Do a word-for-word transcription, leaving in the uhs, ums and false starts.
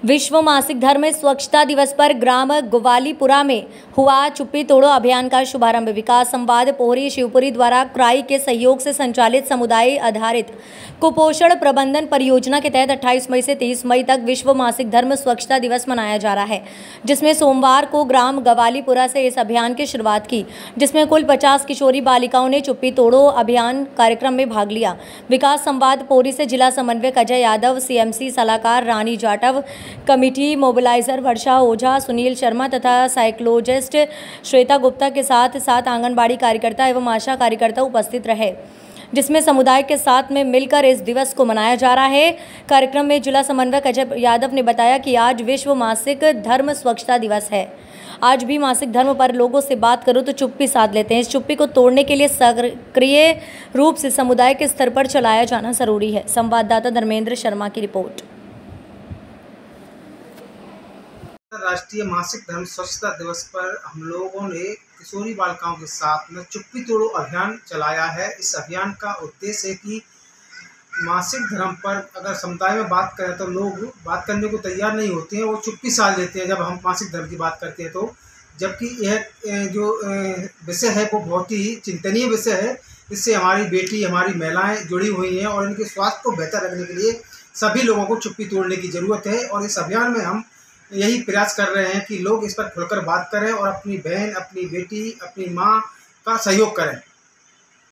विश्व मासिक धर्म स्वच्छता दिवस पर ग्राम ग्वालीपुरा में हुआ चुप्पी तोड़ो अभियान का शुभारंभ। विकास संवाद पोहरी शिवपुरी द्वारा क्राई के सहयोग से संचालित समुदाय आधारित कुपोषण प्रबंधन परियोजना के तहत अट्ठाईस मई से तेईस मई तक विश्व मासिक धर्म स्वच्छता दिवस मनाया जा रहा है, जिसमें सोमवार को ग्राम ग्वालीपुरा से इस अभियान की शुरुआत की, जिसमें कुल पचास किशोरी बालिकाओं ने चुप्पी तोड़ो अभियान कार्यक्रम में भाग लिया। विकास संवाद पोहरी से जिला समन्वयक अजय यादव, सीएमसी सलाहकार रानी जाटव, कमिटी मोबिलाइजर वर्षा ओझा, सुनील शर्मा तथा साइकोलॉजिस्ट श्वेता गुप्ता के साथ साथ आंगनबाड़ी कार्यकर्ता एवं आशा कार्यकर्ता उपस्थित रहे, जिसमें समुदाय के साथ में मिलकर इस दिवस को मनाया जा रहा है। कार्यक्रम में जिला समन्वयक अजय यादव ने बताया कि आज विश्व मासिक धर्म स्वच्छता दिवस है। आज भी मासिक धर्म पर लोगों से बात करो तो चुप्पी साध लेते हैं। इस चुप्पी को तोड़ने के लिए सक्रिय रूप से समुदाय के स्तर पर चलाया जाना जरूरी है। संवाददाता धर्मेंद्र शर्मा की रिपोर्ट। राष्ट्रीय मासिक धर्म स्वच्छता दिवस पर हम लोगों ने किशोरी बालिकाओं के साथ में चुप्पी तोड़ो अभियान चलाया है। इस अभियान का उद्देश्य है कि मासिक धर्म पर अगर समुदाय में बात करें तो लोग बात करने को तैयार नहीं होते हैं, वो चुप्पी साध लेते हैं जब हम मासिक धर्म की बात करते हैं तो। जबकि यह जो विषय है वो बहुत ही चिंतनीय विषय है। इससे हमारी बेटी, हमारी महिलाएं जुड़ी हुई हैं और इनके स्वास्थ्य को बेहतर रखने के लिए सभी लोगों को चुप्पी तोड़ने की ज़रूरत है। और इस अभियान में हम यही प्रयास कर रहे हैं कि लोग इस पर खुलकर बात करें और अपनी बहन, अपनी बेटी, अपनी माँ का सहयोग करें।